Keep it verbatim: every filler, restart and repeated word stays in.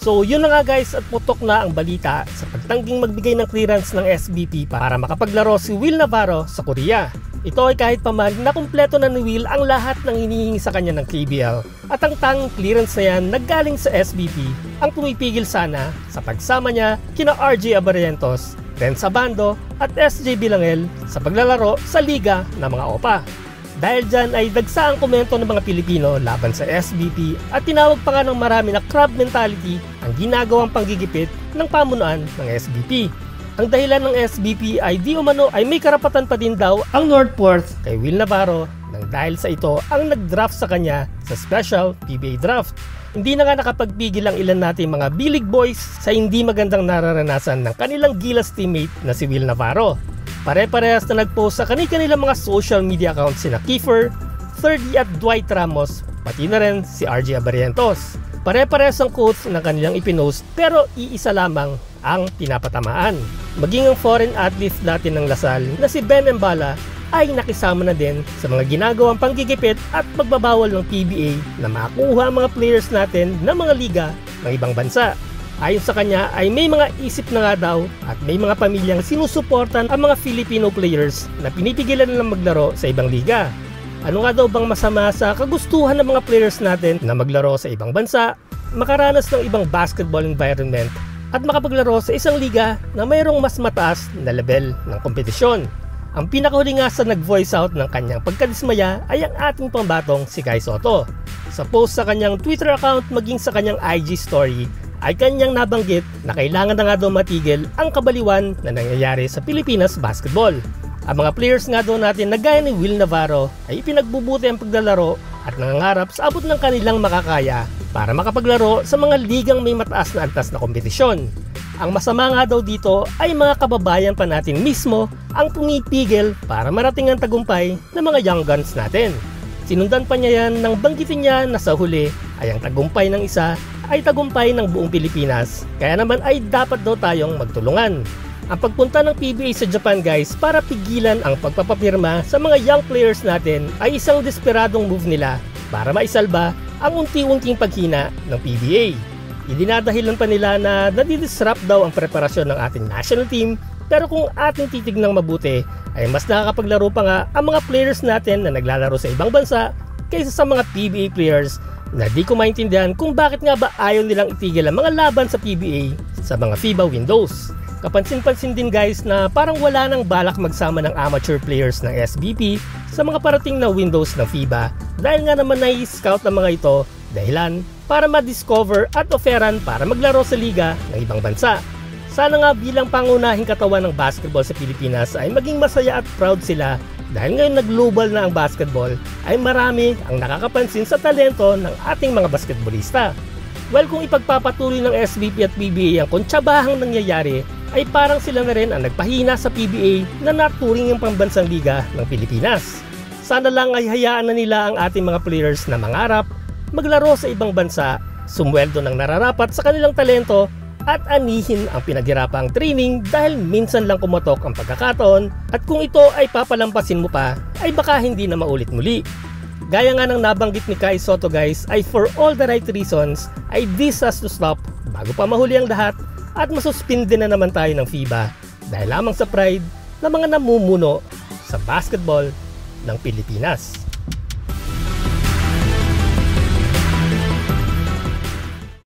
So yun na nga guys, at putok na ang balita sa pagtangging magbigay ng clearance ng S B P para makapaglaro si Will Navarro sa Korea. Ito ay kahit pa man na kumpleto na ni Will ang lahat ng hinihingi sa kanya ng K B L at ang tanging clearance na yan naggaling sa S B P ang pumipigil sana sa pagsama niya kina R J Abarientos, Renz Abando at S J Bilangel sa paglalaro sa liga ng mga O P A. Dahil dyan ay dagsa ang komento ng mga Pilipino laban sa S B P at tinawag pa nga ng marami na crab mentality ang ginagawang panggigipit ng pamunuan ng S B P. Ang dahilan ng S B P ay di umano ay may karapatan pa din daw ang Northport kay Will Navarro nang dahil sa ito ang nag-draft sa kanya sa special P B A draft. Hindi na nga nakapagpigil ang ilan nating mga B-League boys sa hindi magandang nararanasan ng kanilang gilas teammate na si Will Navarro. Pare-parehas na nag-post sa kanilang mga social media accounts sina Kiefer, thirty at Dwight Ramos, pati na rin si R J Abarientos. Pare-parehas ang quotes na kanilang ipinost pero iisa lamang ang pinapatamaan. Maging ang foreign athlete natin ng Lasal na si Ben Embala ay nakisama na din sa mga ginagawang panggigipit at pagbabawal ng P B A na makuha ang mga players natin ng mga liga ng ibang bansa. Ayon sa kanya ay may mga isip na nga daw at may mga pamilyang sinusuportan ang mga Filipino players na pinipigilan nilang maglaro sa ibang liga. Ano nga daw bang masama sa kagustuhan ng mga players natin na maglaro sa ibang bansa, makaranas ng ibang basketball environment at makapaglaro sa isang liga na mayroong mas mataas na level ng kompetisyon? Ang pinakahuli nga sa nag-voice out ng kanyang pagkadismaya ay ang ating pambatong si Kai Sotto. Sa post sa kanyang Twitter account maging sa kanyang I G story ay kanyang nabanggit na kailangan na nga daw matigil ang kabaliwan na nangyayari sa Pilipinas basketball. Ang mga players nga daw natin na gaya ni Will Navarro ay ipinagbubuti ang paglalaro at nangangarap sa abot ng kanilang makakaya para makapaglaro sa mga ligang may mataas na antas na kompetisyon. Ang masama nga daw dito ay mga kababayan pa natin mismo ang pumipigil para marating ang tagumpay ng mga young guns natin. Sinundan pa niya yan nang banggitin niya na sa huli ay ang tagumpay ng isa ay tagumpay ng buong Pilipinas. Kaya naman ay dapat daw tayong magtulungan. Ang pagpunta ng P B A sa Japan guys para pigilan ang pagpapapirma sa mga young players natin ay isang desperadong move nila para maisalba ang unti-unting paghina ng P B A. Idinadahilan pa nila na nadidisrupt daw ang preparasyon ng ating national team, pero kung ating titignang mabuti ay mas nakakapaglaro pa nga ang mga players natin na naglalaro sa ibang bansa kaysa sa mga P B A players na di ko maintindihan kung bakit nga ba ayaw nilang itigil ang mga laban sa P B A sa mga FIBA windows. Kapansin-pansin din guys na parang wala nang balak magsama ng amateur players ng S B P sa mga parating na windows ng FIBA dahil nga naman nai-scout ng mga ito dahilan para ma-discover at offeran para maglaro sa liga ng ibang bansa. Sana nga bilang pangunahing katawan ng basketball sa Pilipinas ay maging masaya at proud sila dahil ngayon nag-global na ang basketball ay marami ang nakakapansin sa talento ng ating mga basketballista. Well, kung ipagpapatuloy ng S B P at P B A ang kontsabahang nangyayari ay parang sila na rin ang nagpahina sa P B A na naturing yung pambansang liga ng Pilipinas. Sana lang ay hayaan na nila ang ating mga players na mangarap, maglaro sa ibang bansa, sumweldo ng nararapat sa kanilang talento at anihin ang pinaghirapang training dahil minsan lang kumatok ang pagkakataon at kung ito ay papalampasin mo pa ay baka hindi na maulit muli. Gaya nga ng nabanggit ni Kai Sotto guys ay for all the right reasons ay this has to stop bago pa mahuli ang lahat at masuspinde na naman tayo ng FIBA dahil lamang sa pride ng mga namumuno sa basketball ng Pilipinas.